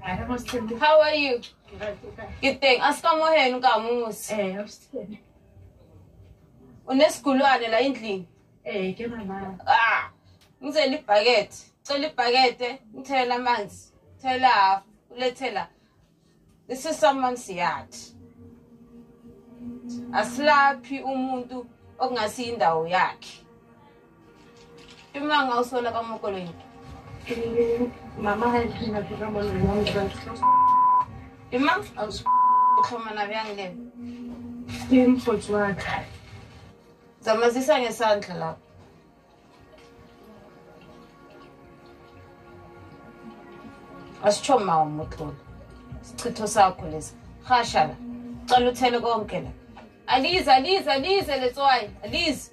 How are you? Good thing. Asikamoheni uNkamusi. Awusitheni. Unesigulwane la endlini? Ke mama. Ngizela ibhakede. Cela ibhakede, ngithela amanzi. Thela half, ulethela. This is someone's yard. Asilaphi umuntu okungasi indawo yakhe. Imanga usola kaMokolweni. Mama hayina kugama nomama. Imanga ukhoma nabiyangile. Imfuthu wakhe. Zamazisa ngesandla lapha. Asichoma umotolo. Sichitho sakho lesi. Khashala. Cela uthele konke la. Alize letswayi. Alize.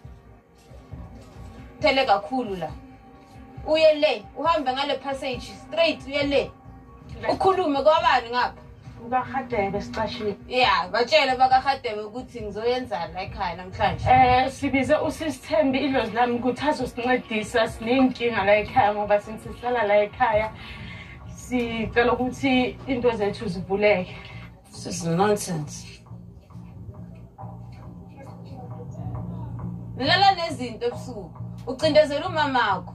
Thele kakhulu la. Uye le, uhambe ngale passage straight uye le. Ukhulume kwabani ngapha? UkaHadebe siqashile. Yeah, batshele bakaHadebe ukuthi ngizoyenza la ekhaya namhlanje. Sibize usisi Thembi idlozi lami ukuthi azosincedisa sinenkinga la ekhaya ngoba sihlala la ekhaya. Sicela ukuthi into zethu zivuleke. This is nonsense. Lala nezinto ebusuku. Ucindezela umamakho.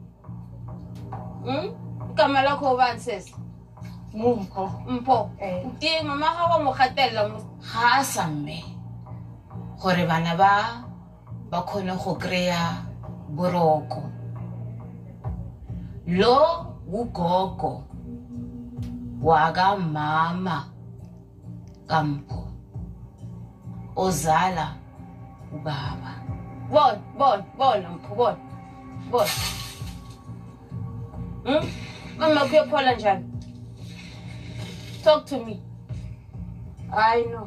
Igama lakho ubani sesi? Mpho. Mpho. Di mama ha wa mo khatella mo ga samme gore bana ba khone go kreya boroko. Lo ugogo wa ga mama kaMpho ozala ubaba. Bona Mpho bona. Mama kuyophola njani? Talk to me. I know.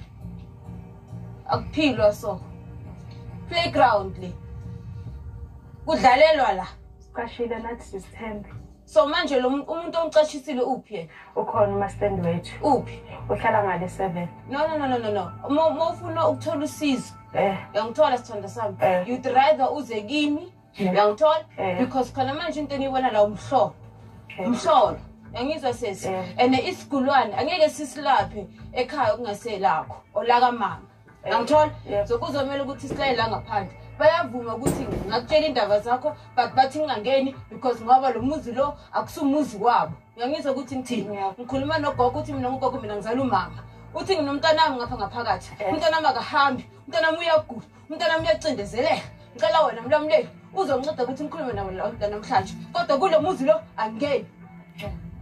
Akuphilwa so. Playground le. Kudlalelwa la. Siqashile nathi sisi Thembi. So manje lo umuntu ongicashisile uphi yena? Ukhona umastand wethu. Uphi? Uhlala ngale 7. No. Mawufuna ukuthola usizo. Uyangithola sithanda sami. You'd rather uze kimi. Uyangithola? Because khona manje into eniyibona la umhlobo. Umhlobo. Yangizwa sesi. Ene isigulwane angeke sisilaphe ekhaya kungaselakho olaka mama. Uyangithola? So kuzomela ukuthi sihlale la ngaphandle. Bayavuma ukuthi ngakutshela indaba zakho but bathi ngingangeni because ngoba lo muzi lo akusumuzi wabo. Uyangizwa ukuthi ngithini? Ngikhuluma nogogo ukuthi mina ngogogo mina ngizala umama. Uthi nginomntana wami ngapha ngaphakathi. Umntana wami akahambi, umntana wami uyagula, umntana wami uyacindezeleka. Ngicela wena mlamleli uzonceda ukuthi ngikhulume nawe la namhlanje. Kodwa kule muzi lo angeni.